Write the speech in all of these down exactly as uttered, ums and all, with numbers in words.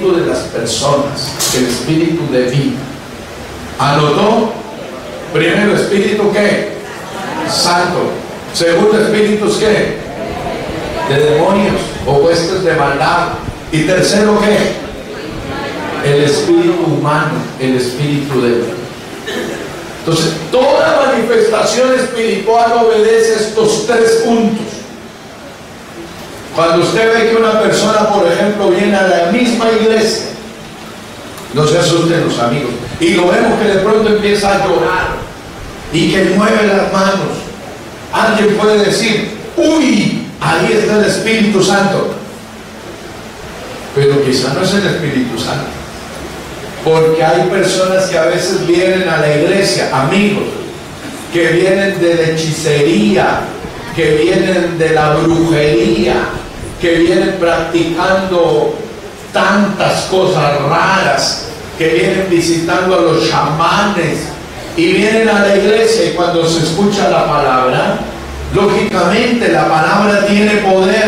espíritu de las personas, el espíritu de vida. ¿Anotó? Primero, espíritu ¿qué? Santo. Segundo, espíritus ¿qué? De demonios o huestes de maldad. Y tercero ¿qué? El espíritu humano, el espíritu de vida. Entonces, toda manifestación espiritual obedece a estos tres puntos. Cuando usted ve que una persona, por ejemplo, viene a la misma iglesia, no se asusten los amigos, y lo vemos que de pronto empieza a llorar y que mueve las manos, alguien puede decir, uy, ahí está el Espíritu Santo. Pero quizá no es el Espíritu Santo, porque hay personas que a veces vienen a la iglesia, amigos, que vienen de la hechicería, que vienen de la brujería, que vienen practicando tantas cosas raras, que vienen visitando a los chamanes y vienen a la iglesia, y cuando se escucha la palabra, lógicamente la palabra tiene poder.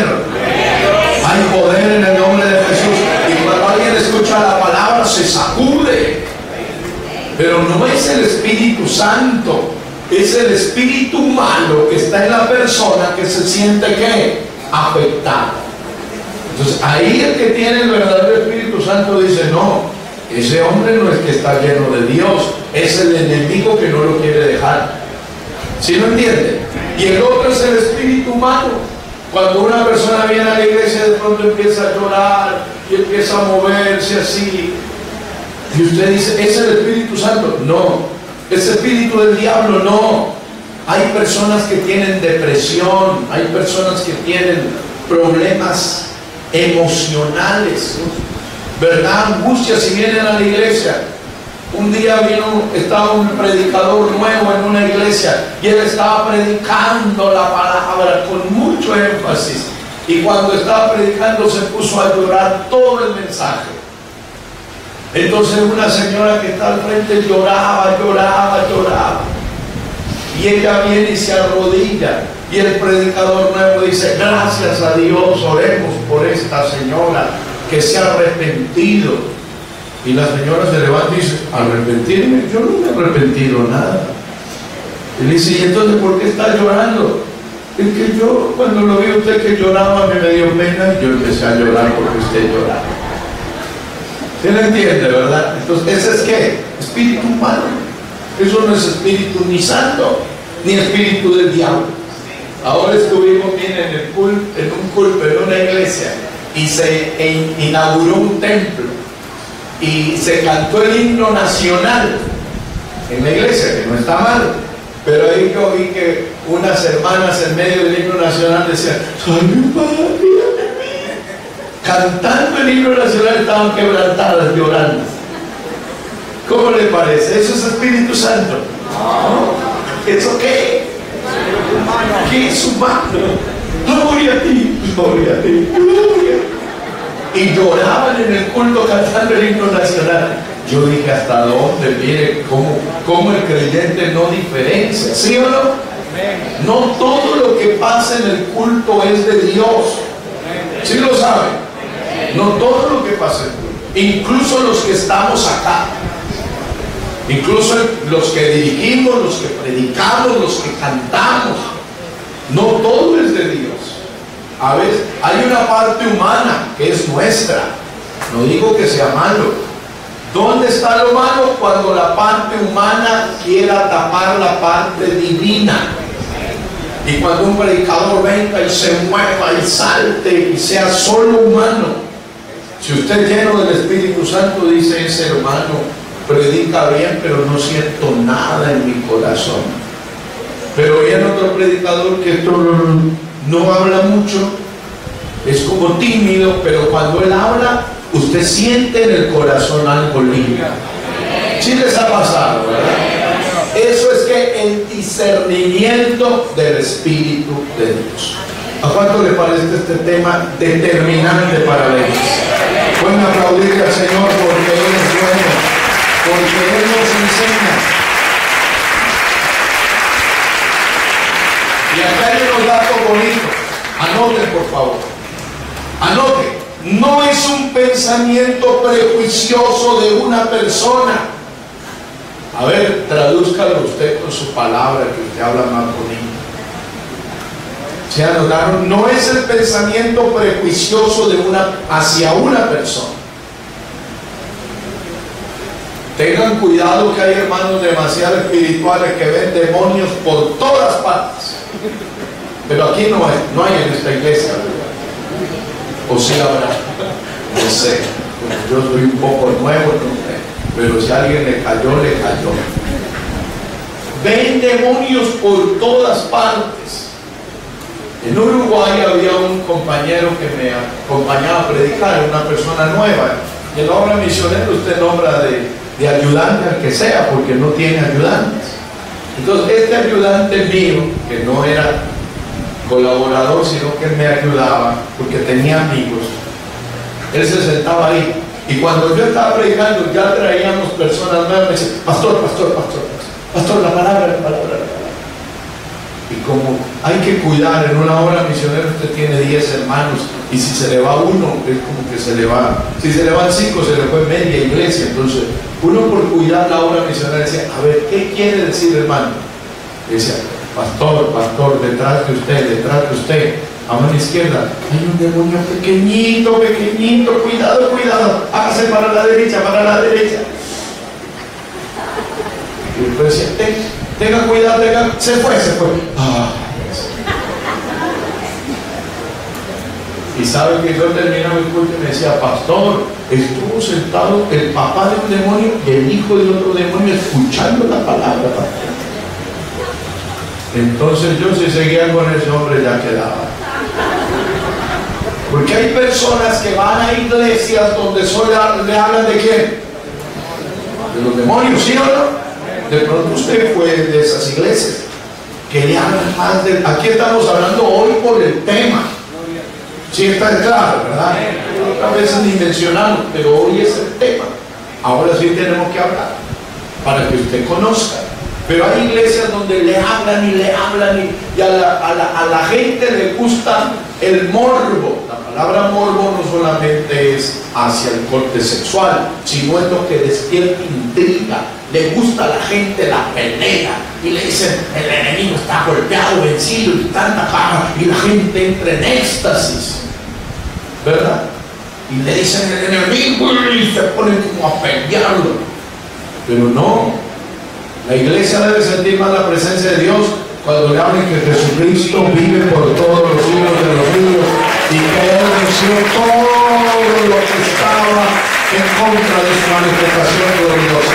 Hay poder en el nombre de Jesús, y cuando alguien escucha la palabra se sacude. Pero no es el Espíritu Santo, es el espíritu malo que está en la persona que se siente ¿qué? Afectado. Entonces ahí el que tiene el verdadero Espíritu Santo dice, no, ese hombre no es que está lleno de Dios, es el enemigo que no lo quiere dejar. ¿Sí lo entiende? Y el otro es el espíritu humano. Cuando una persona viene a la iglesia, de pronto empieza a llorar y empieza a moverse así, y usted dice, ¿es el Espíritu Santo? No. ¿Es espíritu del diablo? No. Hay personas que tienen depresión, hay personas que tienen problemas emocionales, ¿verdad? Angustia si vienen a la iglesia. Un día vino, estaba un predicador nuevo en una iglesia y él estaba predicando la palabra con mucho énfasis, y cuando estaba predicando se puso a llorar todo el mensaje. Entonces una señora que está al frente lloraba, lloraba, lloraba, y ella viene y se arrodilla, y el predicador nuevo dice, gracias a Dios, oremos por esta señora que se ha arrepentido. Y la señora se levanta y dice, ¿arrepentirme? Yo no me he arrepentido nada. Y le dice, ¿y entonces por qué está llorando? Es que yo, cuando lo vi a usted que lloraba, me, me dio pena, y yo empecé a llorar porque usted lloraba. ¿Se lo entiende, verdad? Entonces, ¿ese es qué? Espíritu humano. Eso no es espíritu ni santo, ni espíritu del diablo. Ahora estuvimos bien en, el culto, en un culto, en una iglesia, y se e inauguró un templo, y se cantó el himno nacional en la iglesia, que no está mal, pero ahí yo vi que unas hermanas en medio del himno nacional decían, ¡ay, mi padre! Cantando el himno nacional, estaban quebrantadas, llorando. ¿Cómo le parece? ¿Eso es Espíritu Santo? No. ¿Eso qué? ¿Qué es humano? Gloria a ti, gloria a ti, gloria. Y lloraban en el culto cantando el himno nacional. Yo dije, ¿hasta dónde viene? ¿Cómo, cómo el creyente no diferencia? ¿Sí o no? No todo lo que pasa en el culto es de Dios. ¿Sí lo saben? No todo lo que pasa en el culto. Incluso los que estamos acá, incluso los que dirigimos, los que predicamos, los que cantamos, no todo es de Dios. A veces hay una parte humana que es nuestra. No digo que sea malo. ¿Dónde está lo malo? Cuando la parte humana quiera tapar la parte divina. Y cuando un predicador venga y se mueva y salte y sea solo humano. Si usted es lleno del Espíritu Santo, dice ese hermano, predica bien, pero no siento nada en mi corazón. Pero viene otro predicador que esto no, no habla mucho, es como tímido, pero cuando él habla, usted siente en el corazón algo lindo. ¿Sí les ha pasado, verdad? Eso es que el discernimiento del Espíritu de Dios. ¿A cuánto le parece este tema determinante para la iglesia? Pueden aplaudirle al Señor porque Él es bueno, porque Él nos enseña. Y acá hay unos datos bonitos. Anoten, por favor. Anoten. no es un pensamiento prejuicioso de una persona. A ver, tradúzcalo usted con su palabra, que usted habla más bonito. ¿Se anotaron? No es el pensamiento prejuicioso de una, hacia una persona. Tengan cuidado, que hay hermanos demasiado espirituales que ven demonios por todas partes. Pero aquí no hay, no hay en esta iglesia, ¿verdad? O sí habrá, no sé. Yo soy un poco nuevo, no sé. Pero si a alguien le cayó, le cayó. Ven demonios por todas partes. En Uruguay había un compañero que me acompañaba a predicar, una persona nueva. Y en la obra misionera usted nombra de, de ayudante al que sea, porque no tiene ayudantes. Entonces este ayudante mío, que no era colaborador, sino que él me ayudaba, porque tenía amigos, él se sentaba ahí. Y cuando yo estaba predicando, ya traíamos personas nuevas, me decían, pastor, pastor, pastor, pastor, la palabra, la palabra, la palabra. Y como hay que cuidar, en una obra misionera usted tiene diez hermanos, y si se le va uno, es como que se le va, si se le van cinco, se le fue media iglesia. Entonces, uno por cuidar la obra misionera decía, a ver, ¿qué quiere decir, hermano? Y decía, pastor, pastor, detrás de usted, detrás de usted, a mano izquierda, hay un demonio pequeñito, pequeñito, cuidado, cuidado, hágase para la derecha, para la derecha. Y después decía, Ten, tenga cuidado, tenga, se fue, se fue. Ah, y sabe que yo terminaba el culto y me decía, pastor, estuvo sentado el papá de un demonio y el hijo de otro demonio escuchando la palabra, pastor. Entonces yo, si seguía con ese hombre, ya quedaba. Porque hay personas que van a iglesias donde solo le hablan de quién, de los demonios, ¿sí o no? De pronto usted fue de esas iglesias que le hablan más de... Aquí estamos hablando hoy por el tema. Sí, está claro, ¿verdad? A veces ni mencionamos, pero hoy es el tema. Ahora sí tenemos que hablar para que usted conozca. Pero hay iglesias donde le hablan y le hablan y, y a, la, a, la, a la gente le gusta el morbo. La palabra morbo no solamente es hacia el corte sexual, sino es lo que despierta intriga. Le gusta a la gente la pelea y le dicen, el enemigo está golpeado, vencido y tanta caja, y la gente entra en éxtasis, ¿verdad? Y le dicen el enemigo y se ponen como a pelearlo. Pero no. La iglesia debe sentir más la presencia de Dios cuando le hablen que Jesucristo vive por todos los siglos de los siglos y que Él venció todo lo que estaba en contra de su manifestación gloriosa.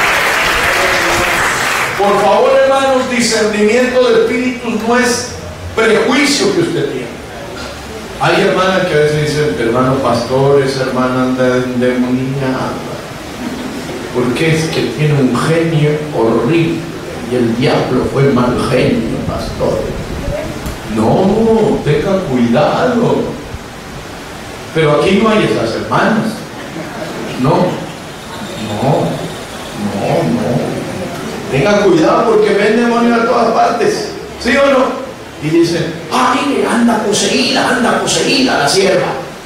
Por favor, hermanos, discernimiento de espíritus no es prejuicio que usted tiene. Hay hermanas que a veces dicen, hermano pastor, esa hermana anda endemoniada. Porque es que tiene un genio horrible y el diablo fue el mal genio, pastor. No, tenga cuidado. Pero aquí no hay esas hermanas. No, no, no, no. Tenga cuidado porque ven demonios a todas partes. ¿Sí o no? Y dicen, ah, mire, anda poseída, anda poseída la sierva.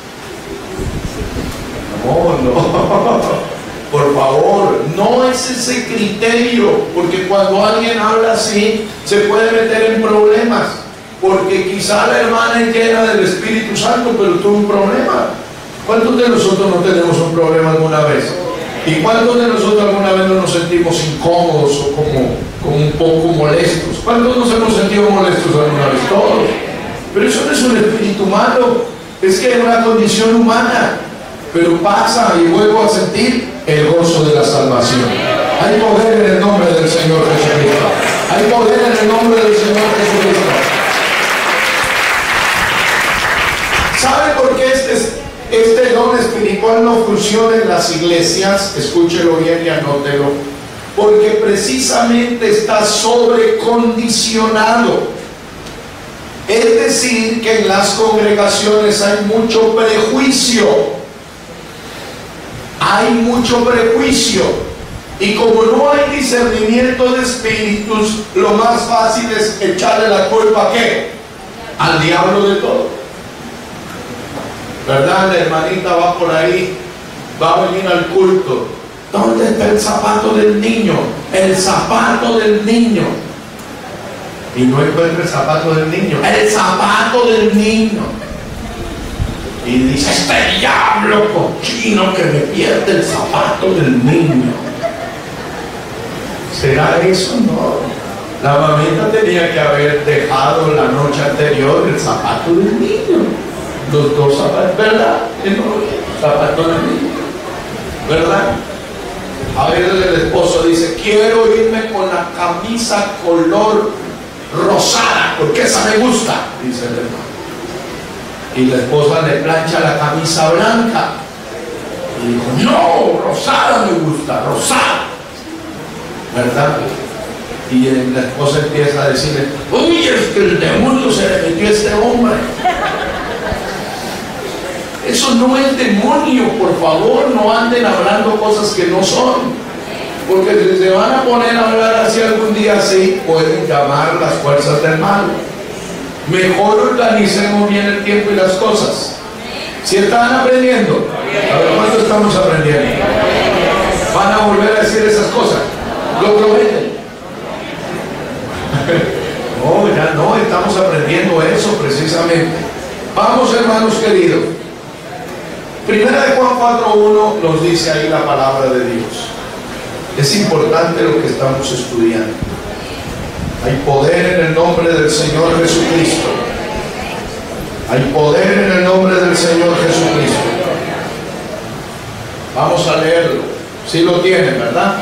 No, no. Por favor, no es ese criterio, porque cuando alguien habla así, se puede meter en problemas, porque quizá la hermana es llena del Espíritu Santo, pero tuvo un problema. ¿Cuántos de nosotros no tenemos un problema alguna vez? ¿Y cuántos de nosotros alguna vez no nos sentimos incómodos o como, como un poco molestos? ¿Cuántos nos hemos sentido molestos alguna vez? Todos. Pero eso no es un espíritu malo, es que es una condición humana. Pero pasa y vuelvo a sentir el gozo de la salvación. Hay poder en el nombre del Señor Jesucristo. Hay poder en el nombre del Señor Jesucristo. ¿Sabe por qué este, este don espiritual no funciona en las iglesias? Escúchelo bien y anótelo. Porque precisamente está sobrecondicionado. Es decir, que en las congregaciones hay mucho prejuicio. Hay mucho prejuicio y como no hay discernimiento de espíritus, lo más fácil es echarle la culpa ¿a qué? Al diablo de todo, ¿verdad? La hermanita va por ahí, va a venir al culto. ¿Dónde está el zapato del niño? El zapato del niño. Y no encuentra el zapato del niño. El zapato del niño. Y dice, este diablo cochino que me pierde el zapato del niño. ¿Será eso? No. La mamita tenía que haber dejado la noche anterior el zapato del niño. Los dos zapatos, ¿verdad? El zapato del niño, ¿verdad? A veces el esposo dice, quiero irme con la camisa color rosada, porque esa me gusta, dice el hermano. Y la esposa le plancha la camisa blanca. Y dijo, no, rosada me gusta, rosada. ¿Verdad? Y la esposa empieza a decirle, uy, es que el demonio se le metió a este hombre. Eso no es demonio, por favor, no anden hablando cosas que no son. Porque si se van a poner a hablar así algún día así, pueden llamar las fuerzas del mal. Mejor organicemos bien el tiempo y las cosas. ¿Sí están aprendiendo? A ver, ¿cuánto estamos aprendiendo? ¿Van a volver a decir esas cosas? ¿Lo prometen? No, ya no, estamos aprendiendo eso precisamente. Vamos, hermanos queridos. Primera de Juan cuatro uno nos dice ahí la palabra de Dios. Es importante lo que estamos estudiando. Hay poder en el nombre del Señor Jesucristo. Hay poder en el nombre del Señor Jesucristo. Vamos a leerlo. Si lo tienen, ¿verdad?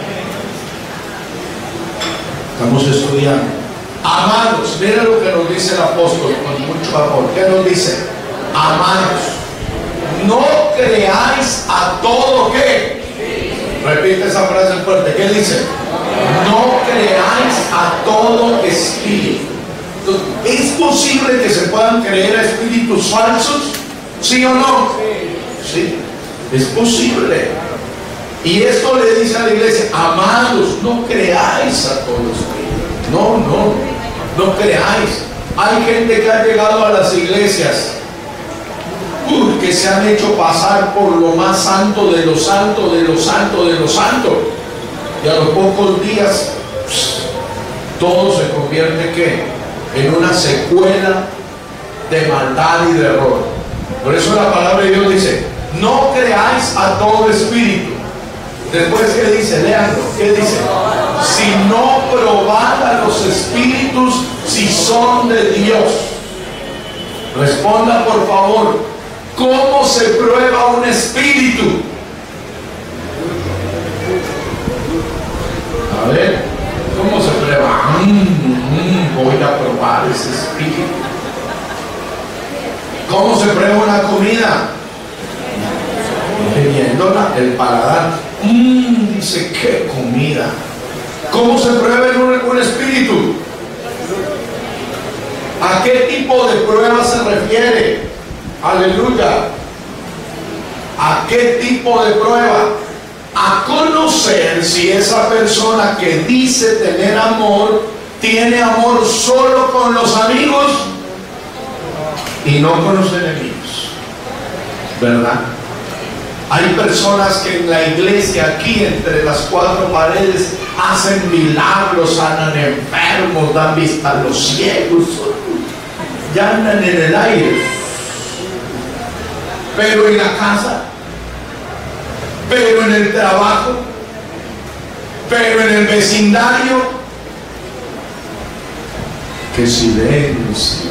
Estamos estudiando. Amados, miren lo que nos dice el apóstol con mucho amor. ¿Qué nos dice? Amados, no creáis a todo que. Repite esa frase fuerte. ¿Qué dice? No creáis a todo espíritu. ¿Es posible que se puedan creer a espíritus falsos? ¿Sí o no? Sí, es posible. Y esto le dice a la iglesia, amados, no creáis a todo espíritu. No, no, no creáis. Hay gente que ha llegado a las iglesias uh, que se han hecho pasar por lo más santo de lo santo, de lo santo, de lo santo. Y a los pocos días pss, todo se convierte ¿qué? En una secuela de maldad y de error. Por eso la palabra de Dios dice, no creáis a todo espíritu. Después, ¿qué dice? Leanlo. ¿Qué dice? Si no probad a los espíritus si son de Dios. Responda por favor, ¿cómo se prueba un espíritu? A ver, ¿cómo se prueba? Mm, mm, voy a probar ese espíritu. ¿Cómo se prueba una comida? Teniéndola, el paladar. Mmm, dice, qué comida. ¿Cómo se prueba un, un espíritu? ¿A qué tipo de prueba se refiere? Aleluya. ¿A qué tipo de prueba? A conocer si esa persona que dice tener amor, tiene amor solo con los amigos y no con los enemigos. ¿Verdad? Hay personas que en la iglesia, aquí entre las cuatro paredes, hacen milagros, sanan enfermos, dan vista a los ciegos, ya andan en el aire. Pero en la casa, pero en el trabajo, pero en el vecindario, qué silencio.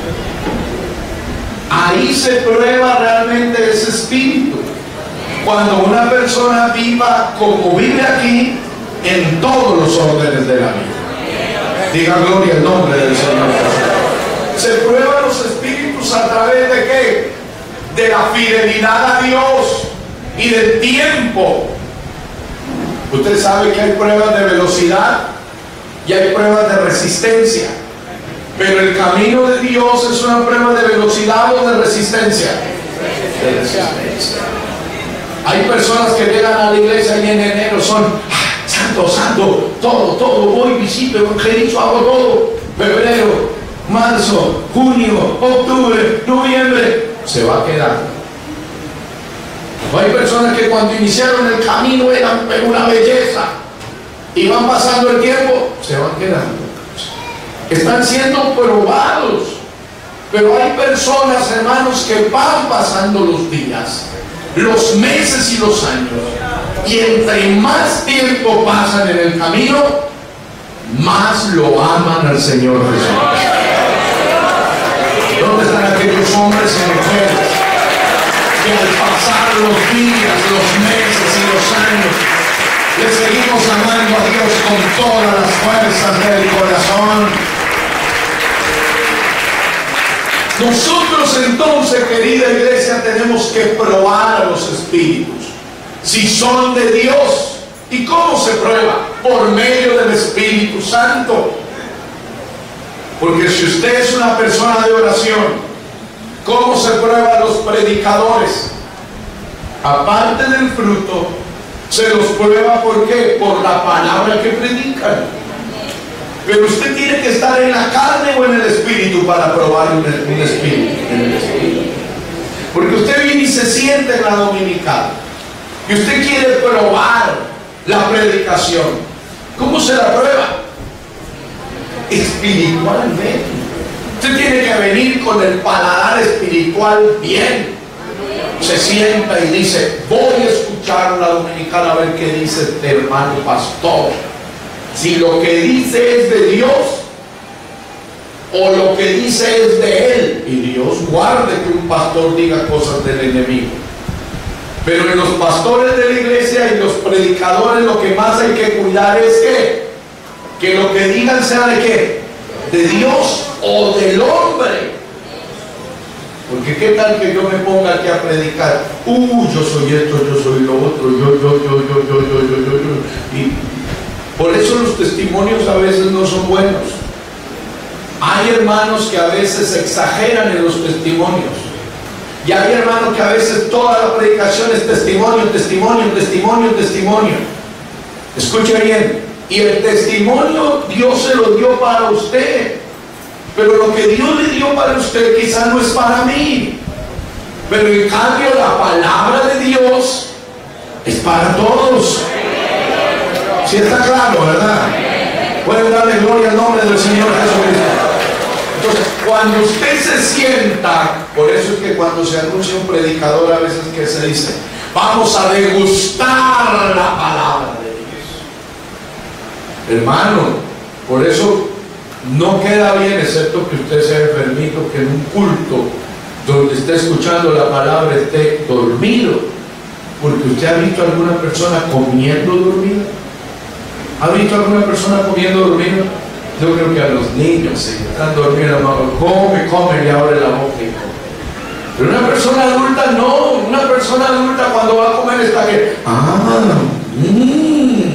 Ahí se prueba realmente ese espíritu. Cuando una persona viva como vive aquí, en todos los órdenes de la vida. Diga gloria al nombre del Señor. Se prueban los espíritus a través de qué? De la fidelidad a Dios y del tiempo. Usted sabe que hay pruebas de velocidad y hay pruebas de resistencia. Pero el camino de Dios es una prueba de velocidad o de resistencia. De resistencia. Hay personas que llegan a la iglesia y en enero son ah, santo, santo, todo, todo, voy, visito, evangelizo, hago todo. Febrero, marzo, junio, octubre, noviembre, se va quedando. Hay personas que cuando iniciaron el camino eran una belleza y van pasando el tiempo, se van quedando. Están siendo probados. Pero hay personas, hermanos, que van pasando los días, los meses y los años, y entre más tiempo pasan en el camino, más lo aman al Señor Jesús. ¿Dónde están aquellos hombres y mujeres que al pasar los días, los meses y los años, le seguimos amando a Dios con todas las fuerzas del corazón? Nosotros entonces, querida iglesia, tenemos que probar a los espíritus si son de Dios. ¿Y cómo se prueba? Por medio del Espíritu Santo. Porque si usted es una persona de oración, ¿cómo se prueba a los predicadores? Aparte del fruto, se los prueba, ¿por qué? Por la palabra que predican. Pero usted tiene que estar en la carne o en el espíritu para probar un, un espíritu, en el espíritu. Porque usted viene y se siente en la dominical y usted quiere probar la predicación. ¿Cómo se la prueba? Espiritualmente. Usted tiene que venir con el paladar espiritual bien. Se sienta y dice: voy a escuchar la dominical a ver qué dice este hermano pastor. Si lo que dice es de Dios o lo que dice es de él. Y Dios guarde que un pastor diga cosas del enemigo. Pero en los pastores de la iglesia y los predicadores lo que más hay que cuidar es que que lo que digan sea de qué, de Dios o del hombre. Porque qué tal que yo me ponga aquí a predicar: uh, yo soy esto, yo soy lo otro, yo, yo, yo, yo, yo, yo, yo, yo, yo. Y por eso los testimonios a veces no son buenos. Hay hermanos que a veces exageran en los testimonios. Y hay hermanos que a veces toda la predicación es testimonio, testimonio, testimonio, testimonio. Escuche bien. Y el testimonio Dios se lo dio para usted. Pero lo que Dios le dio para usted quizás no es para mí. Pero en cambio la palabra de Dios es para todos. Si está claro, ¿verdad? Pueden darle gloria al nombre del Señor Jesucristo. Entonces, cuando usted se sienta, por eso es que cuando se anuncia un predicador a veces que se dice: vamos a degustar la palabra de Dios. Hermano, por eso no queda bien, excepto que usted sea enfermito, que en un culto donde esté escuchando la palabra esté dormido. Porque usted ha visto a alguna persona comiendo dormida. ¿Ha visto a alguna persona comiendo dormido? Yo creo que a los niños, si están dormidos, come, come y abre la boca y come. Pero una persona adulta no. Una persona adulta cuando va a comer está que, ah, mmm.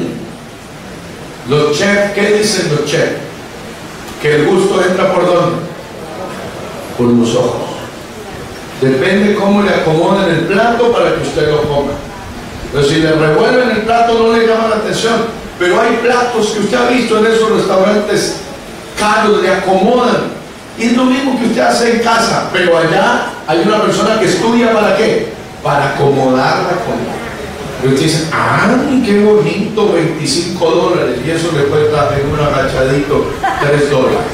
Los chefs, ¿qué dicen los chefs? Que el gusto entra por dónde? Por los ojos. Depende cómo le acomoden el plato para que usted lo coma. Pero si le revuelven el plato no le llama la atención. Pero hay platos que usted ha visto en esos restaurantes caros, le acomodan. Y es lo mismo que usted hace en casa. Pero allá hay una persona que estudia ¿para qué? Para acomodar la comida. Y usted dice: ¡ah, qué bonito! veinticinco dólares. Y eso le cuesta en un agachadito tres dólares.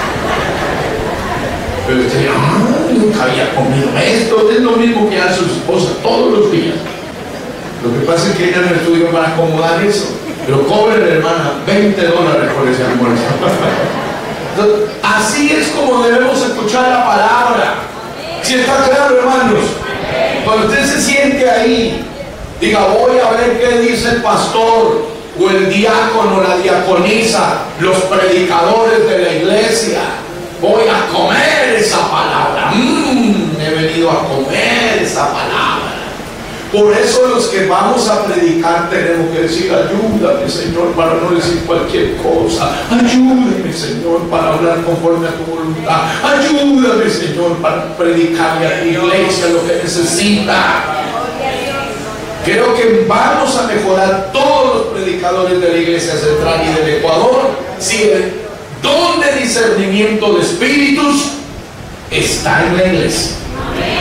Pero usted dice: ¡ah, nunca había comido esto! Es lo mismo que hace su esposa todos los días. Lo que pasa es que ella no estudió para acomodar eso. Pero cobre, hermana, veinte dólares por ese almuerzo. Entonces, así es como debemos escuchar la palabra. ¿Sí está claro, hermanos? Cuando usted se siente ahí, diga: voy a ver qué dice el pastor o el diácono, la diaconisa, los predicadores de la iglesia. Voy a comer esa palabra. Mmm, he venido a comer esa palabra. Por eso los que vamos a predicar tenemos que decir: ayúdame, Señor, para no decir cualquier cosa. Ayúdame, Señor, para hablar conforme a tu voluntad. Ayúdame, Señor, para predicarle a tu iglesia lo que necesita. Creo que vamos a mejorar todos los predicadores de la Iglesia Central y del Ecuador si el don de discernimiento de espíritus está en la iglesia. Amén.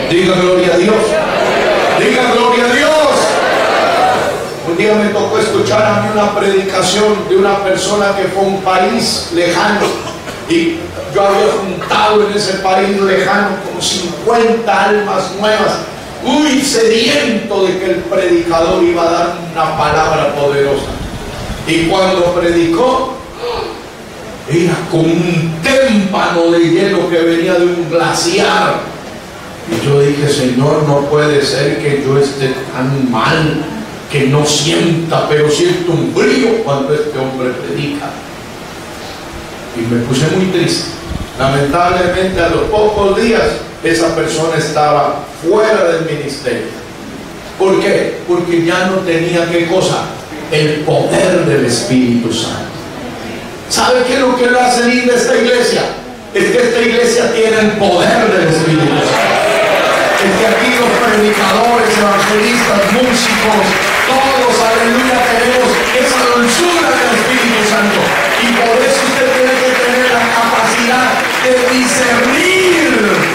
Diga gloria a Dios. Diga gloria a Dios. Un día me tocó escuchar a mí una predicación de una persona que fue a un país lejano, y yo había juntado en ese país lejano como cincuenta almas nuevas, muy sediento de que el predicador iba a dar una palabra poderosa. Y cuando predicó, era como un témpano de hielo que venía de un glaciar. Y yo dije, Señor, no puede ser que yo esté tan mal, que no sienta, pero siento un frío cuando este hombre predica. Y me puse muy triste. Lamentablemente, a los pocos días, esa persona estaba fuera del ministerio. ¿Por qué? Porque ya no tenía, ¿qué cosa? El poder del Espíritu Santo. ¿Sabe qué es lo que lo hace linda esta iglesia? Es que esta iglesia tiene el poder del Espíritu Santo. Es que aquí los predicadores, evangelistas, músicos, todos, aleluya, tenemos esa dulzura del Espíritu Santo. Y por eso usted tiene que tener la capacidad de discernir.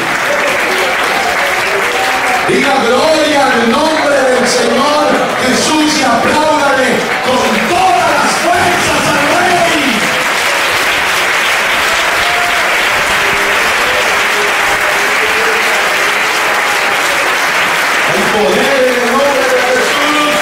Diga gloria al nombre del Señor Jesús y apláudale con todas las fuerzas al Rey. El poder en el nombre de Jesús.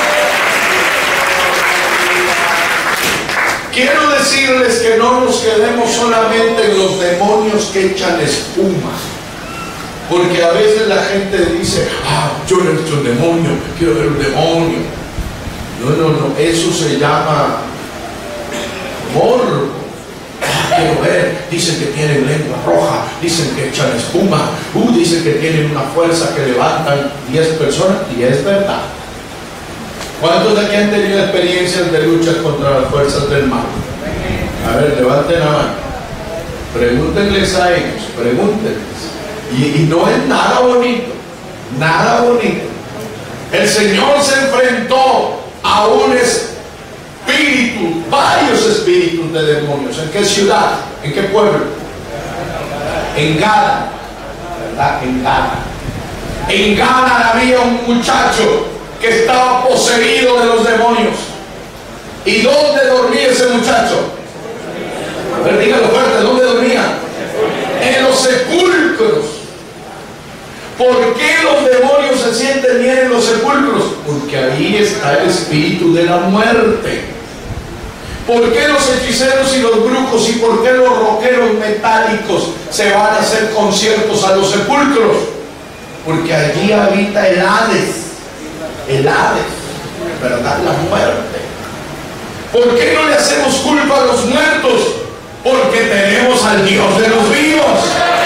Quiero decirles que no nos quedemos solamente en los demonios que echan espuma. Porque a veces la gente dice, ah, yo he hecho un demonio, quiero ver un demonio. No, no, no, eso se llama morbo. Ah, quiero ver, dicen que tienen lengua roja, dicen que echan espuma, uh, dicen que tienen una fuerza que levantan diez personas, y es verdad. ¿Cuántos de aquí han tenido experiencias de luchas contra las fuerzas del mal? A ver, levanten la mano. Pregúntenles a ellos, pregúntenles. Y, y no es nada bonito, nada bonito. El Señor se enfrentó a un espíritu, varios espíritus de demonios. ¿En qué ciudad? ¿En qué pueblo? En Gala, ¿verdad? En Gala. En Gala había un muchacho que estaba poseído de los demonios. ¿Y dónde dormía ese muchacho? A ver, dígalo fuerte, ¿dónde dormía? En los sepulcros. ¿Por qué los demonios se sienten bien en los sepulcros? Porque ahí está el espíritu de la muerte. ¿Por qué los hechiceros y los brujos y por qué los rockeros metálicos se van a hacer conciertos a los sepulcros? Porque allí habita el Hades, el Hades, ¿verdad? La muerte. ¿Por qué no le hacemos culpa a los muertos? Porque tenemos al Dios de los vivos.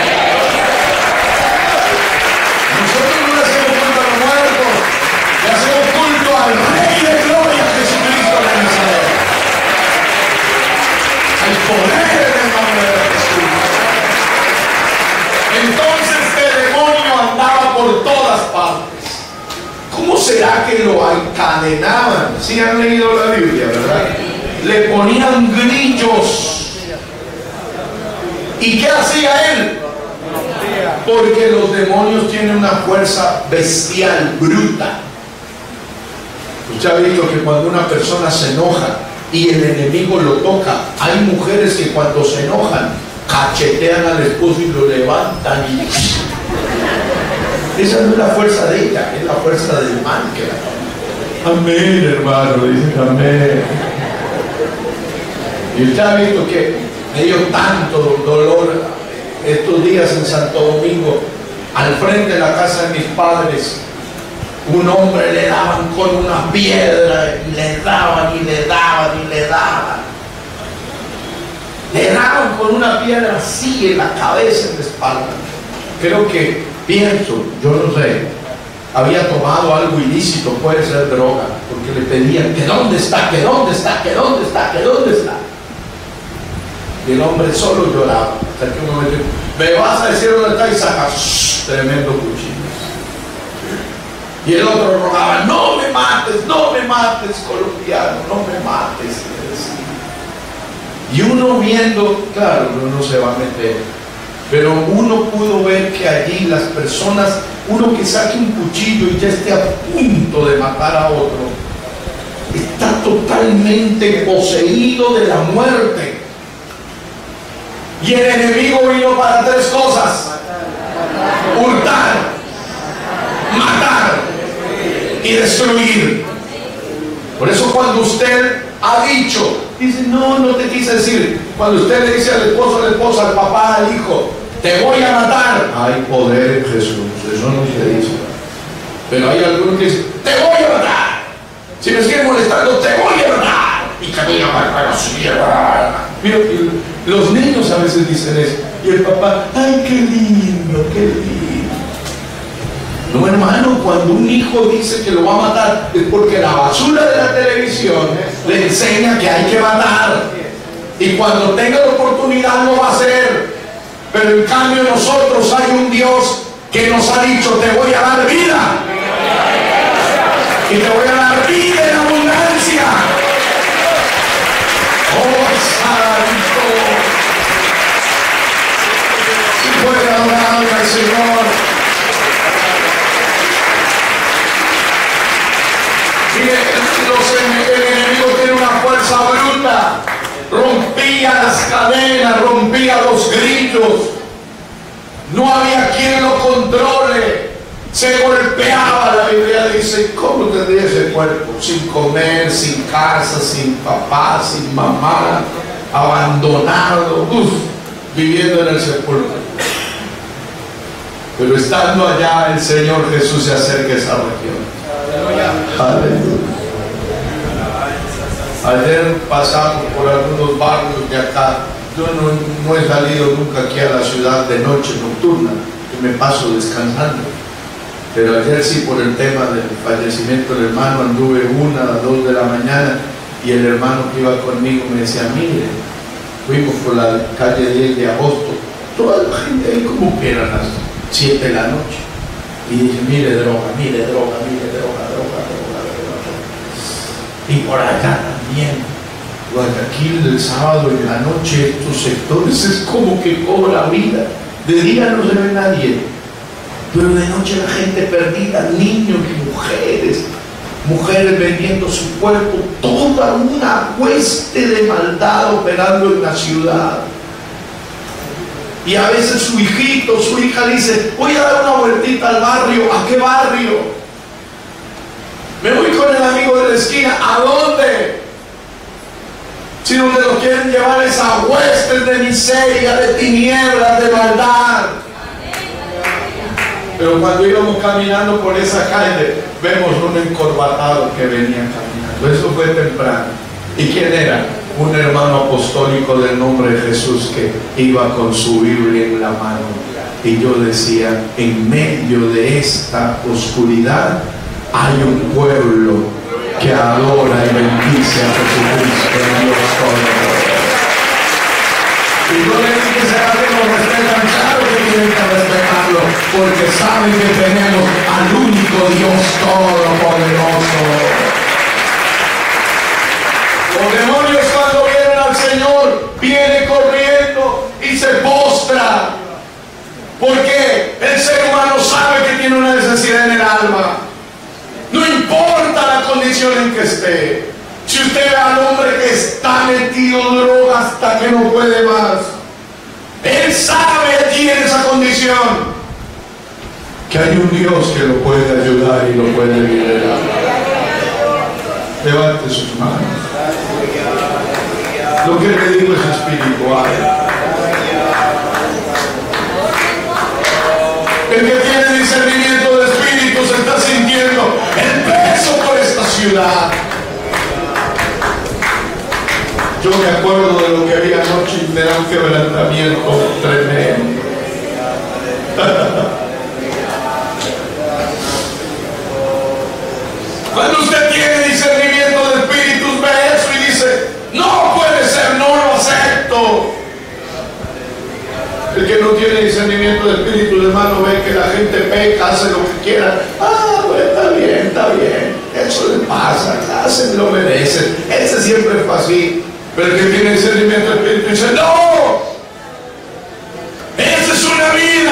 Nosotros no le hacemos culpa a los muertos, le hacemos culto al Rey de Gloria, Jesucristo de Nazaret. Al poder en el nombre de Jesús. Entonces este demonio andaba por todas partes. ¿Cómo será que lo encadenaban? Si han leído la Biblia, ¿verdad? Le ponían grillos. ¿Y qué hacía él? Porque los demonios tienen una fuerza bestial, bruta. Usted ha visto que cuando una persona se enoja y el enemigo lo toca, hay mujeres que cuando se enojan cachetean al esposo y lo levantan y... Esa no es la fuerza de ella, es la fuerza del mal que la toma. Amén, hermano, dice amén. Y usted ha visto que me dio tanto dolor estos días en Santo Domingo, al frente de la casa de mis padres, un hombre le daban con una piedra, y le daban y le daban y le daban. Le daban con una piedra así en la cabeza, en la espalda. Creo que, pienso, yo no sé, había tomado algo ilícito, puede ser droga, porque le pedían que dónde está, que dónde está, que dónde está, que dónde está. Y el hombre solo lloraba. Hasta que uno me dijo, me vas a decir dónde está, y saca shh, tremendo cuchillo. Y el otro rogaba, no me mates, no me mates, colombiano, no me mates. Y uno viendo, claro, uno no se va a meter. Pero uno pudo ver que allí las personas, uno que saque un cuchillo y ya esté a punto de matar a otro, está totalmente poseído de la muerte. Y el enemigo vino para tres cosas: hurtar, matar y destruir. Por eso cuando usted ha dicho, dice, no, no te quise decir. Cuando usted le dice al esposo, a la esposa, al papá, al hijo, te voy a matar, hay poder en Jesús, eso no se dice. Pero hay algunos que dicen, te voy a matar, si me siguen molestando, te voy a matar, y camina para la sierra. Mira, los niños a veces dicen eso, y el papá, ay, qué lindo, qué lindo. No, hermano, cuando un hijo dice que lo va a matar, es porque la basura de la televisión le enseña que hay que matar, y cuando tenga la oportunidad lo va a hacer. Pero en cambio nosotros hay un Dios que nos ha dicho, te voy a dar vida, y te voy a dar vida en abundancia. Oh, santo, si puede adorarle al Señor. Mire, los, el enemigo tiene una fuerza bruta. Rompía las cadenas, rompía los grillos. No había quien lo controle. Se golpeaba. La Biblia dice, ¿cómo tendría ese cuerpo? Sin comer, sin casa, sin papá, sin mamá, abandonado, uf, viviendo en el sepulcro. Pero estando allá, el Señor Jesús se acerca a esa región. Aleluya. Ayer pasamos por algunos barrios de acá. Yo no, no he salido nunca aquí a la ciudad de noche nocturna, que me paso descansando. Pero ayer sí, por el tema del fallecimiento del hermano, anduve una a las dos de la mañana y el hermano que iba conmigo me decía, mire, fuimos por la calle diez de agosto, toda la gente ahí como que eran las siete de la noche. Y dije, mire droga, mire droga, mire droga, droga, droga, droga. Y por acá también, Guayaquil del sábado en la noche, estos sectores es como que cobra vida. De día no se ve nadie, pero de noche la gente perdida, niños y mujeres, mujeres vendiendo su cuerpo, toda una hueste de maldad operando en la ciudad. Y a veces su hijito, su hija dice, voy a dar una vueltita al barrio. ¿A qué barrio? Me voy con el amigo de la esquina. ¿A dónde? Si donde lo quieren llevar es a huestes de miseria, de tinieblas, de maldad. Pero cuando íbamos caminando por esa calle, vemos un encorbatado que venía caminando. Eso fue temprano. ¿Y quién era? Un hermano apostólico del nombre de Jesús que iba con su Biblia en la mano. Y yo decía, en medio de esta oscuridad hay un pueblo que adora y bendice a Jesucristo, el Dios Todopoderoso. Y yo le dije que será que lo respetan, claro que tienen que respetarlo, porque saben que tenemos al único Dios Todopoderoso. Los demonios cuando vienen al Señor, vienen corriendo y se postran. Porque el ser humano sabe que tiene una necesidad en el alma. No importa la condición en que esté. Si usted ve al hombre que está metido en droga hasta que no puede más, él sabe allí en esa condición que hay un Dios que lo puede ayudar y lo puede liberar. Levante sus manos. Lo que le digo es espiritual. El que tiene discernimiento de espíritu se está sintiendo el peso por esta ciudad. Yo me acuerdo de lo que había anoche y me da un quebrantamiento tremendo. Cuando usted tiene discernimiento de espíritus, ve eso y dice, no puede ser, no lo acepto. El que no tiene discernimiento de espíritu, hermano, ve que la gente peca, hace lo que quiera. Ah, pues está bien, está bien. Eso le pasa, hacen, lo merecen. Ese siempre fue así. Pero el que tiene discernimiento de espíritu dice, no. Ese es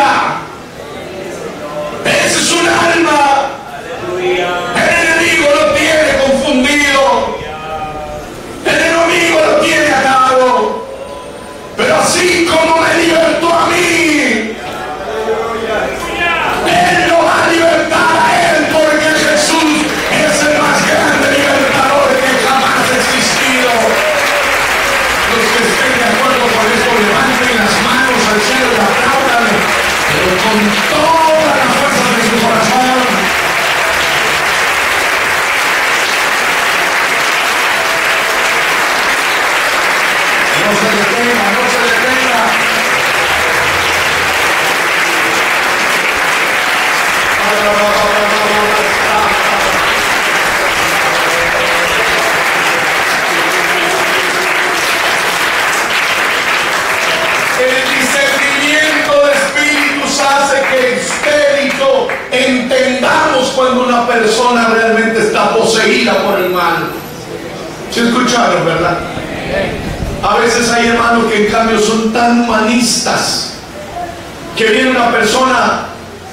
vida. Ese es un alma. El enemigo lo tiene confundido. El enemigo lo tiene atado. Pero así como me libertó a mí, Él lo va a libertar a él, porque Jesús es el más grande libertador que jamás ha existido. Los que estén de acuerdo con esto, levanten las manos al cielo y aplaudan, pero con todas las fuerzas de su corazón. No se detenga, no se detenga. El discernimiento de espíritus hace que usted y yo entendamos cuando una persona realmente está poseída por el mal. ¿Se escucharon, verdad? A veces hay hermanos que en cambio son tan humanistas que viene una persona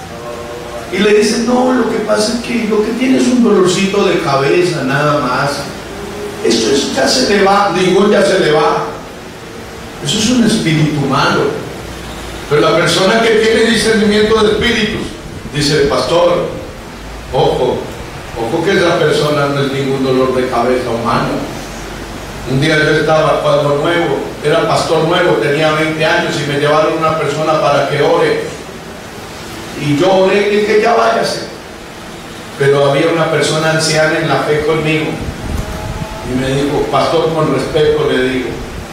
y le dicen: no, lo que pasa es que lo que tiene es un dolorcito de cabeza nada más. Esto es, ya se le va, digo, ya se le va. Eso es un espíritu malo. Pero la persona que tiene discernimiento de espíritus dice: pastor, ojo, ojo que esa persona no es ningún dolor de cabeza humano. Un día yo estaba, cuando nuevo, era pastor nuevo, tenía veinte años y me llevaron una persona para que ore. Y yo oré y dije: ya váyase. Pero había una persona anciana en la fe conmigo. Y me dijo: pastor, con respeto le digo,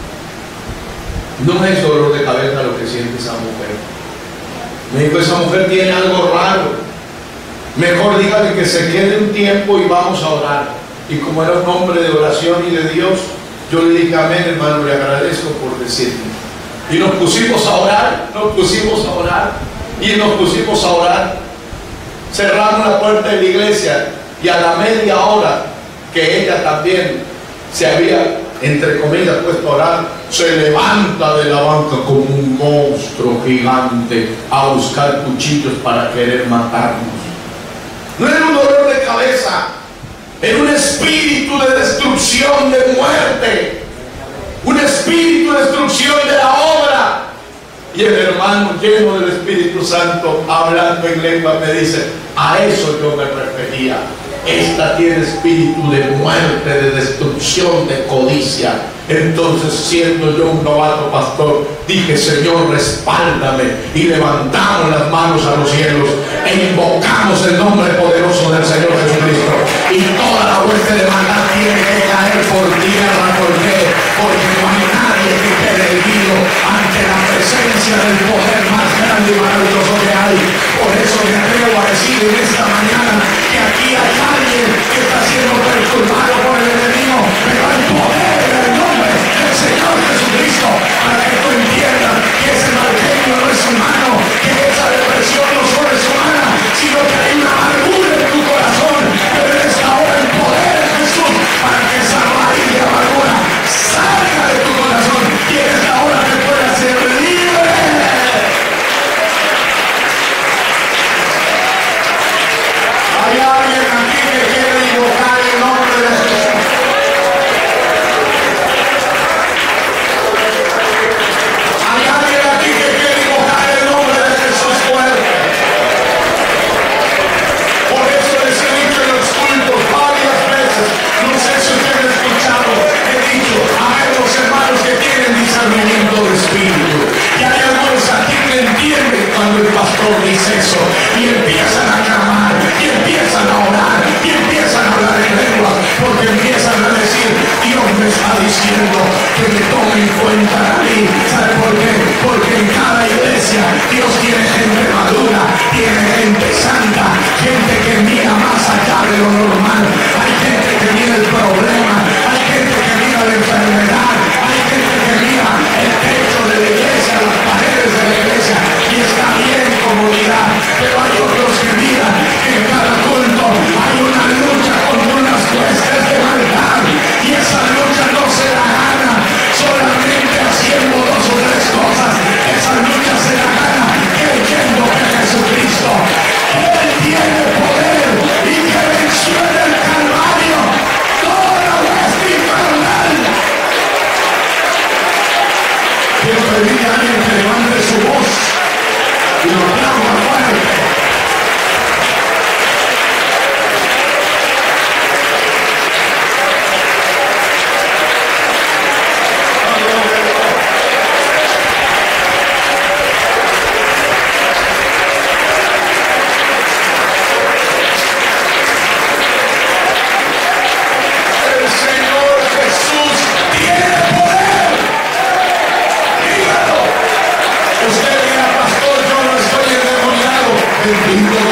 no es dolor de cabeza lo que siente esa mujer. Me dijo: esa mujer tiene algo raro. Mejor dígale que se quede un tiempo y vamos a orar. Y como era un hombre de oración y de Dios, yo le dije: amén, hermano, le agradezco por decirme. Y nos pusimos a orar, nos pusimos a orar, y nos pusimos a orar. Cerramos la puerta de la iglesia, y a la media hora que ella también se había, entre comillas, puesto a orar, se levanta de la banca como un monstruo gigante a buscar cuchillos para querer matarnos. No era un dolor de cabeza, era un espíritu de destrucción, de muerte, un espíritu de destrucción de la obra. Y el hermano, lleno del Espíritu Santo, hablando en lengua, me dice: a eso yo me refería. Esta tiene espíritu de muerte, de destrucción, de codicia. Entonces, siendo yo un novato pastor, dije: Señor, respáldame. Y levantamos las manos a los cielos e invocamos el nombre poderoso del Señor Jesucristo. Y toda la hueste de maldad tiene que caer por tierra. ¿Por qué? Porque no hay nadie que quede erguido ante la presencia del poder más grande y maravilloso que hay. Por eso me atrevo a decir en esta mañana que aquí hay alguien que está siendo perturbado por el enemigo, pero el poder del nombre del Señor Jesucristo, para que tú entiendas que ese mal genio no es humano, que esa depresión no solo es humana, sino que hay una amargura en tu corazón. Pero en esta hora el poder de Jesús para que esa raíz de amargura salga de tu corazón, y en esta hora te puedas ser libre.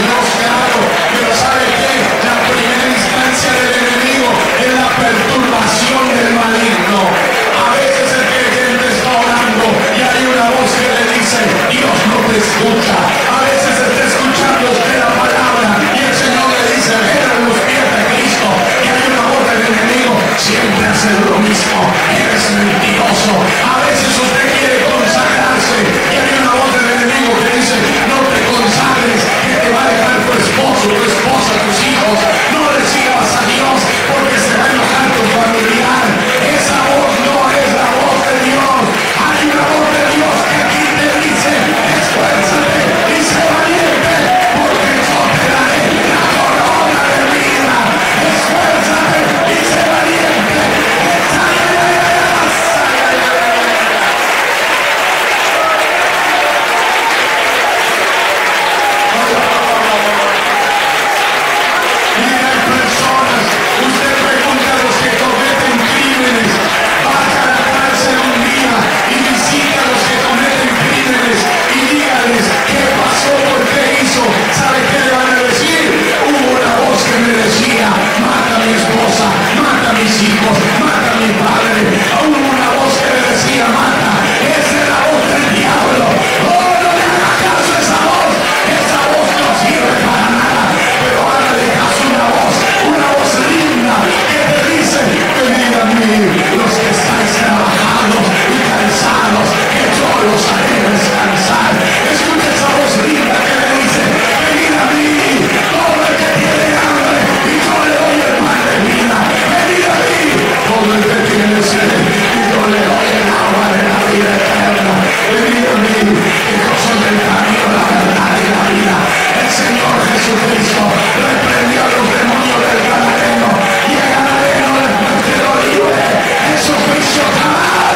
Dios, claro, pero ¿sabe qué? La primera instancia del enemigo es la perturbación del maligno. A veces el creyente está orando y hay una voz que le dice, Dios no te escucha. A veces está escuchando usted la palabra y el Señor le dice, ven a los pies de Cristo. Y hay una voz del enemigo, siempre hace lo mismo, eres mentiroso. A veces usted quiere consagrarse y hay una voz del enemigo que dice, no te consagres, que te va a dejar tu esposo, tu esposa, tus hijos. No le sigas a Dios porque se va a enojar tu familiar. Esa voz no es la voz de Dios. Hay una voz de Dios que aquí te dice, esfuérzate y sé valiente, porque yo te daré la corona de vida. Esfuérzate y sé valiente. Y hay personas, usted pregunta a los que cometen crímenes, vaya a la cárcel un día y visite a los que cometen crímenes y dígales qué pasó, por qué hizo. ¿Sabe qué le van a decir? Hubo una voz que me decía, mata a mi esposa, mata a mis hijos, mata a mi padre. Hubo una voz que me decía, mata. Esa es la voz del diablo. Oh, no le haga caso a esa voz. Esa voz no sirve para nada. Pero hágale caso a una voz, una voz linda que te dice, venid a mí los que estáis trabajados y cansados, que yo los haré descansar. Escucha esa voz linda que le dice, venid a mí todo el que tiene hambre y yo le doy el pan de vida. Venid a mí todo el que tiene sed y yo le doy el agua de la vida eterna. Venid a mí que yo soy el camino, la verdad y la vida. El Señor Jesucristo reprendió a los demonios del Gadareno y el Gadareno después quedó libre en su juicio cabal.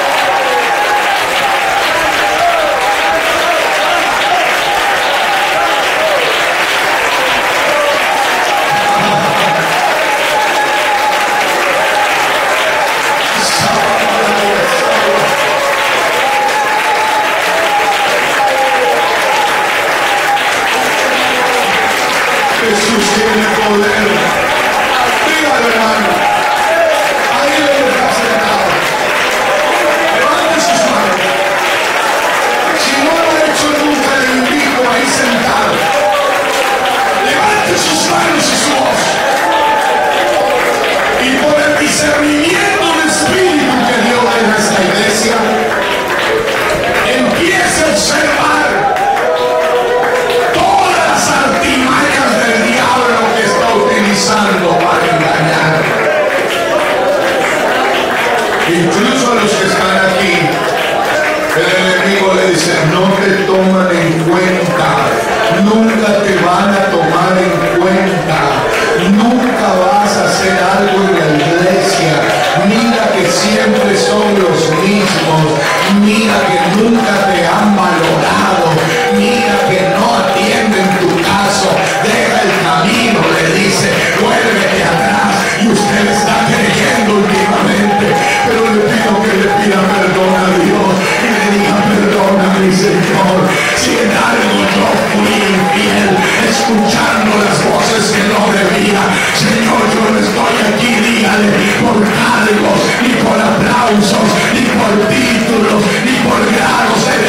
Jesús tiene poder. Dígalo, hermano. Ahí lo está sentado. Levante sus manos. Si no lo ha hecho nunca, le invito ahí sentado. Levante sus manos y su voz. Y por el discernimiento del Espíritu que Dios en esta iglesia, empiece a observar todas las artimañas del diablo que está utilizando para engañar. Incluso a los que están aquí, el enemigo le dice, no te toman en cuenta, nunca te van a tomar en cuenta, nunca vas a hacer algo en la iglesia, mira que siempre son los mismos, mira que nunca te han valorado, mira que no atienden tu caso, deja el camino, le dice, vuélvete atrás, y usted está creyendo últimamente, pero le pido que le pida perdón a Dios y le diga, perdona mi Señor, si en algo yo fui infiel, escuchando las voces que no debía, Señor, yo no estoy aquí, dígale, por cargos, ni por aplausos, ni por títulos, ni por grados.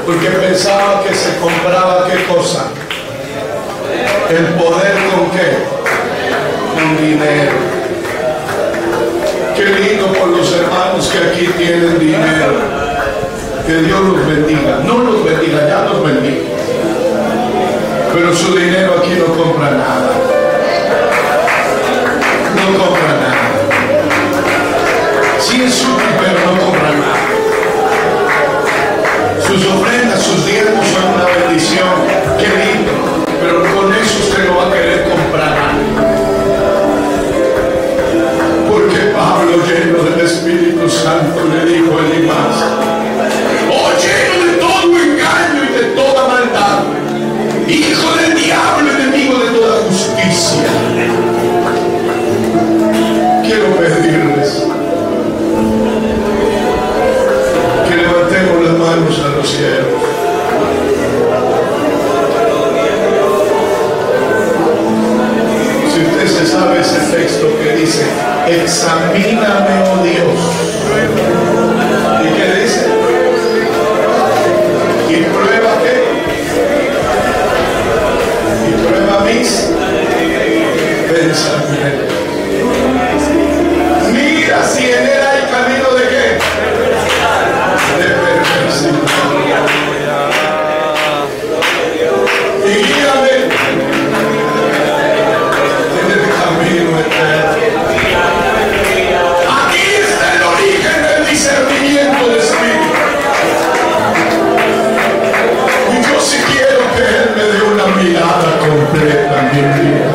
Porque pensaba que se compraba qué cosa. El poder con qué. Con dinero. Qué lindo por los hermanos que aquí tienen dinero. Que Dios los bendiga. No los bendiga, ya los bendiga. Pero su dinero aquí no compra nada. No compra nada. Sí es útil, pero no compra nada. Sus ofrendas, sus diezmos son una bendición. Qué lindo. Pero con eso usted no va a querer comprar nada. Porque Pablo, lleno del Espíritu Santo, le dijo a Elías: oh, lleno de todo engaño y de toda maldad, hijo del diablo, enemigo de toda justicia. Quiero pedirles que levantemos las manos a los cielos. Si usted se sabe ese texto que dice: examíname, oh Dios. ¿Y qué dice? ¿Y prueba qué? ¿Y prueba mis pensamientos? Mira si en él hay camino de qué? De perversidad. Y guíame en el camino eterno. Aquí está el origen del discernimiento de espíritu. Y yo sí quiero que Él me dé una mirada completa en mi vida.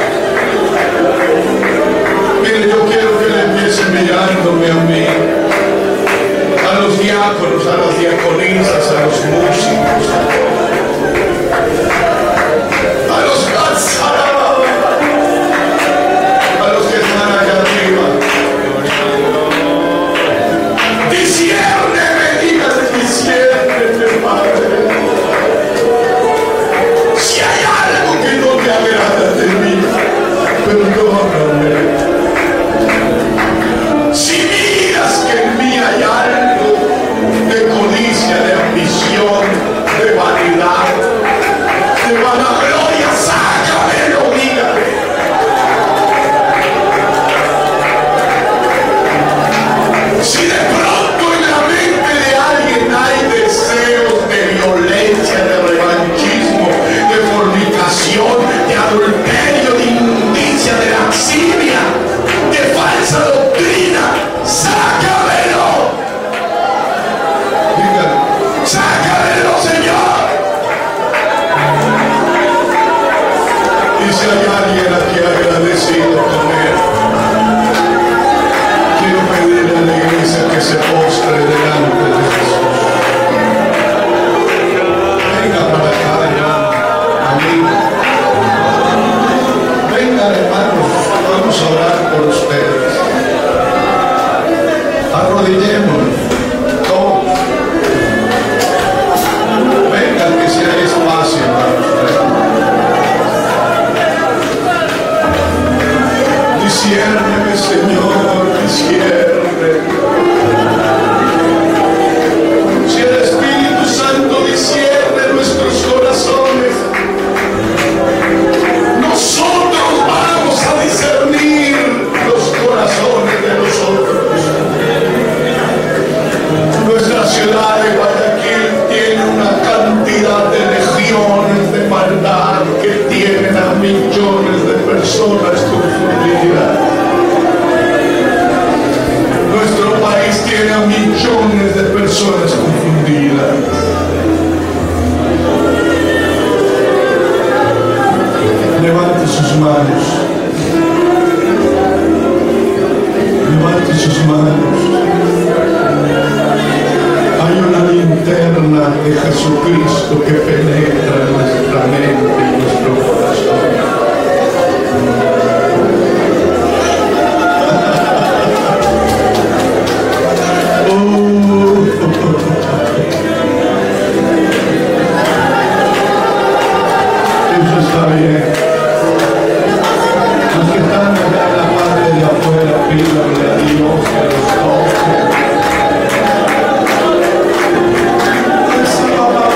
Mire, yo quiero que Él empiece mirándome a mí, a los diáconos, a las diaconisas, a los músicos, a los cansados, a los que están allá arriba. Disciérneme, dígale, disciérneme, Padre. Si hay algo que no te agrada de mí, perdóname. Si miras que en mí hay algo de codicia, de ambición, de vanidad, de vanagloria, sácamelo, dígale. Si de pronto en la mente de alguien hay deseos de violencia, de revanchismo, de fornicación, de adulterio, de inmundicia, de laxivia, de falsa doctrina, sácamelo. Dígale, sácamelo, Señor. Y si hay alguien aquí agradecido con Él, quiero pedirle a la iglesia que se postre delante de Jesús. Venga para acá, hermano, amigo. Venga, hermanos, vamos a orar por ustedes. Arrodillémonos todos. Venga, que si hay espacio para ustedes. Disciérneme, Señor, disciérneme. Si el Espíritu Santo discierne nuestros corazones, nosotros vamos a discernir los corazones de nosotros. Nuestra ciudad de Guayaquil tiene una cantidad de legiones de maldad que tienen a millones de personas confundidas. Nuestro país tiene a millones de personas confundidas. Levante sus manos. Levante sus manos. Hay una linterna de Jesucristo que penetra en nuestra mente y nuestro corazón. Eso está bien. Los que están acá en la parte de afuera, pídanle a Dios que los toque.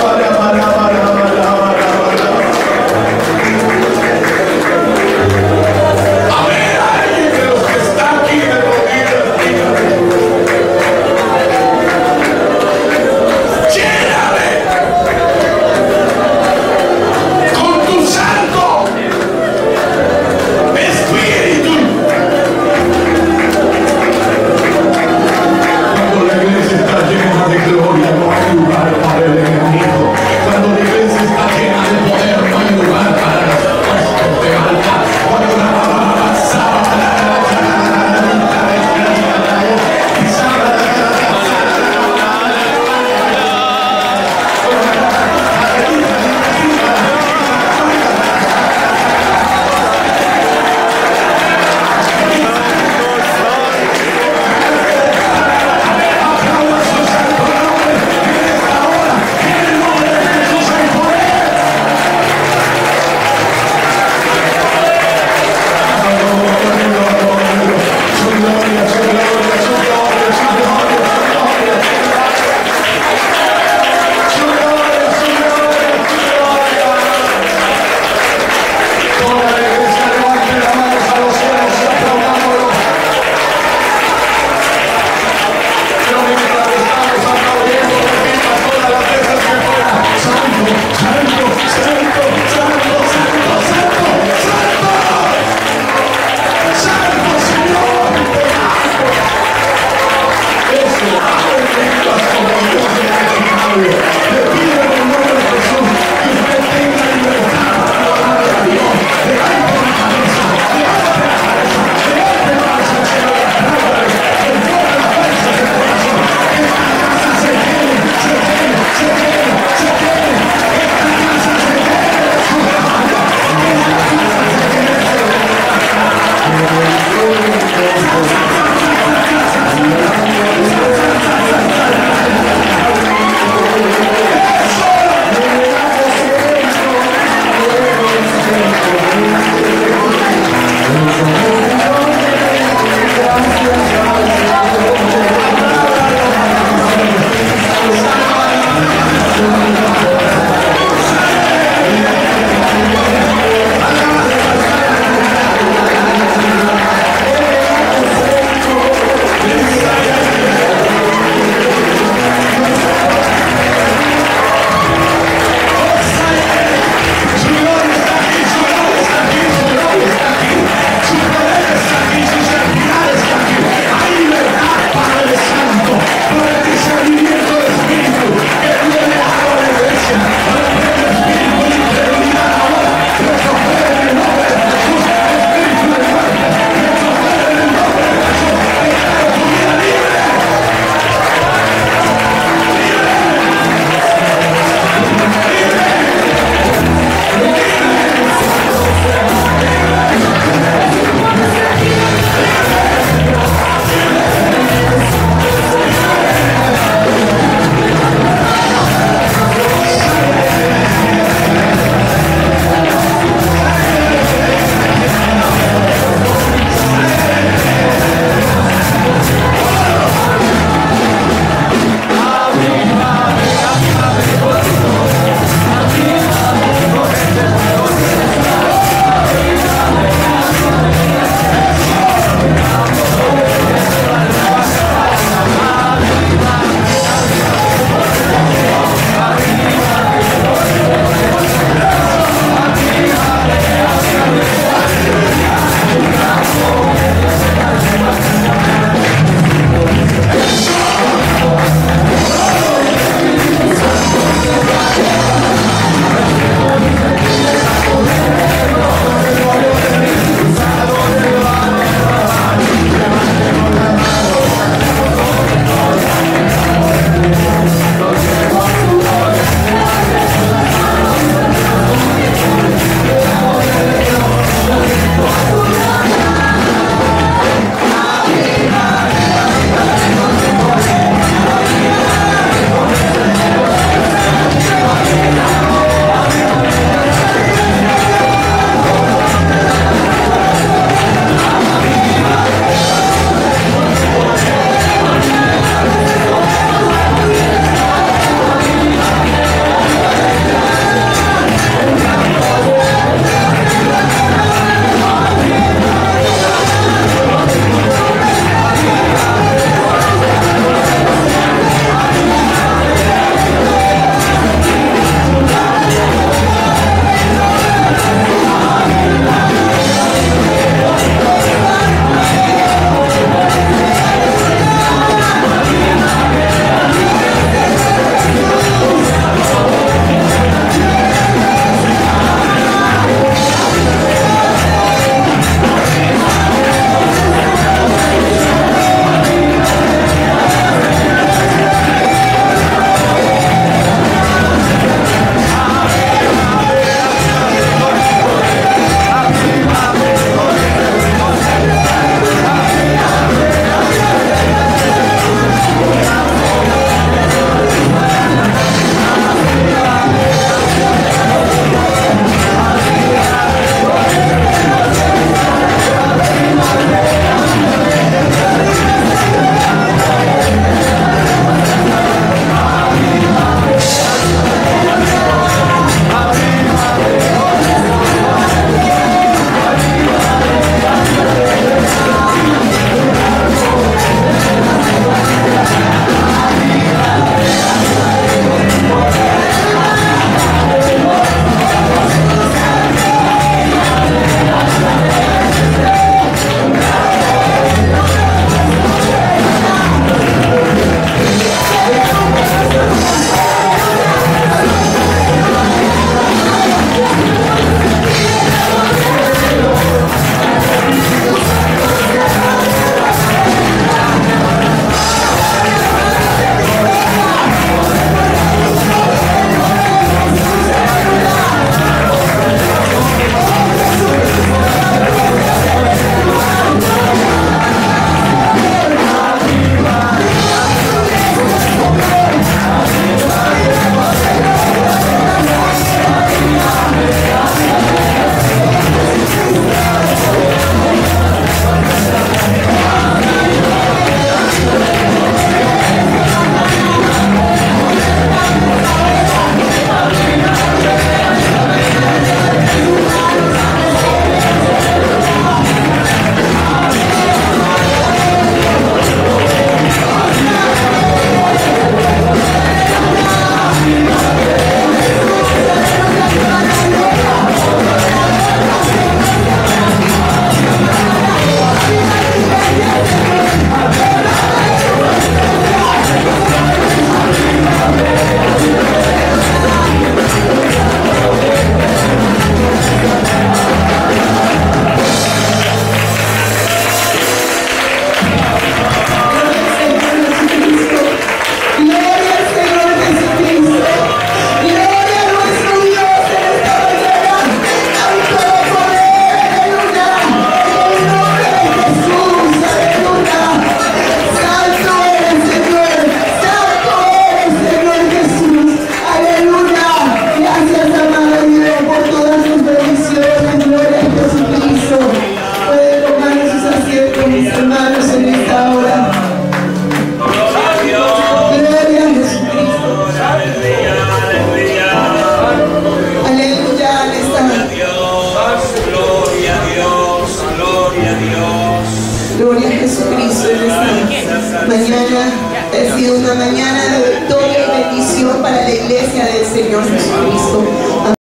Gloria a Jesucristo en esta mañana. Ha sido una mañana de victoria y bendición para la iglesia del Señor Jesucristo.